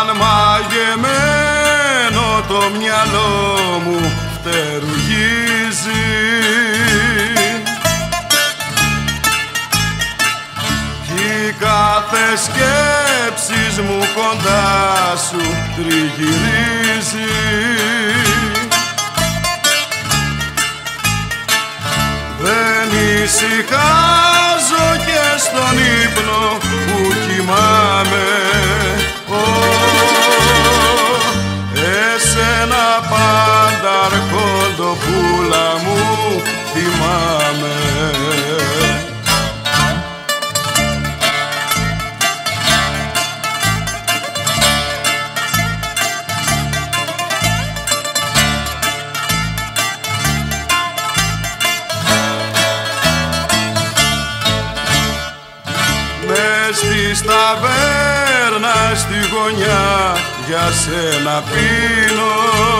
σαν μαγεμένο το μυαλό μου φτερουγίζει κι κάθε σκέψης μου κοντά σου τριγυρίζει. Δεν ησυχάζω και στον ύπνο που κοιμάμαι, εσένα πάντα αρχοντοπούλα μου θυμάμαι. Στη ταβέρνα στη γωνιά για σένα πίνω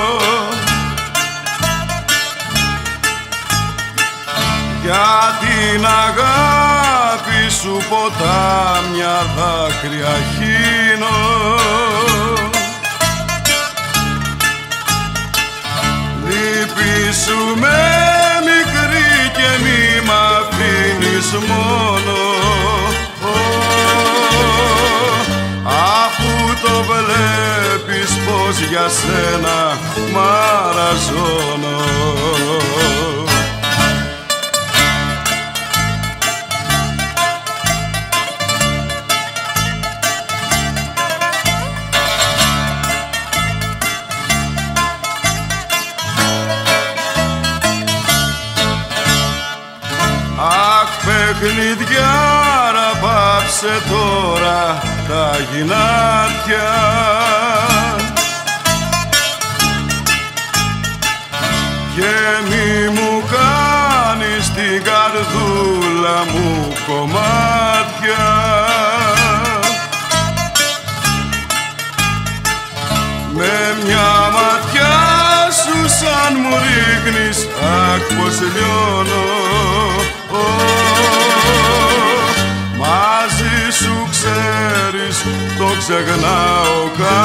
για την αγάπη σου ποτάμια δάκρυα χύνω. Λύπη σου με μικρή και μη μ' αφήνεις μόνο, αφού το βλέπεις πως για σένα μαραζώνω. Αχ, παιχνιδιάρα, πάψε τώρα τα γυνάτια και μη μου κάνεις την καρδούλα μου κομμάτια. Με μια ματιά σου σαν μου ρίχνεις, αχ πως λιώνω. Μαζί σου ξέρεις το ξεχνάω.